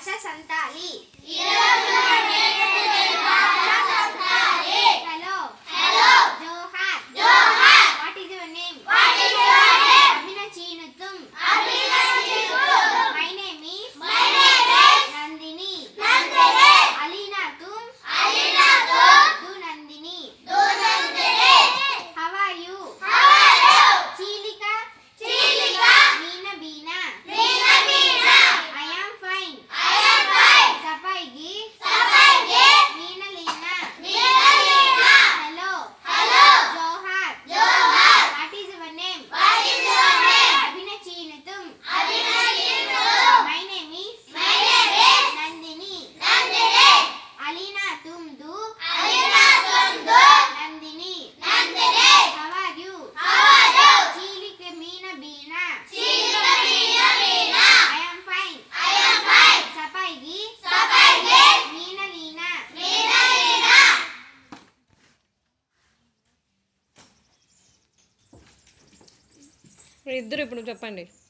Santali. Hello జోహార్. What is your name? అభిన చీనుతుమ్. My name is Nandini. అలీనా తుమ్? దు నందిని. How are you? చీలిక. మీనా బీనా. I am fine. సఫైగి. మీనా లీనా. హలో జోహార్. What is your name? అభిన చీనుతుమ్. My name is Nandini. అలీనా తుమ్ దు నందిని. How are you? చీలిక మీనా బీనా. I am fine. సఫైగి. మీనా లీనా. ఇద్దరు ఇప్పుడు చెప్పండి.